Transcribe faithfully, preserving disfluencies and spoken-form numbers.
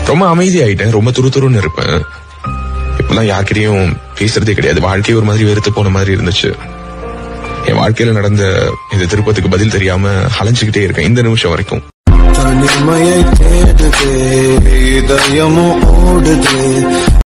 ரொம்ப அமைதியாயிட்டேன். ரொம்ப துரு துருன்னு இருப்பேன். இப்பெல்லாம் யார்கிட்டையும் பேசுறதே கிடையாது. வாழ்க்கை ஒரு மாதிரி வெறுத்து போன மாதிரி இருந்துச்சு. என் வாழ்க்கையில நடந்த இந்த திருப்பத்துக்கு பதில் தெரியாம அலைஞ்சுக்கிட்டே இருக்கேன் இந்த நிமிஷம் வரைக்கும். தனிமையை தேடுதே இதயமும் ஓடுதே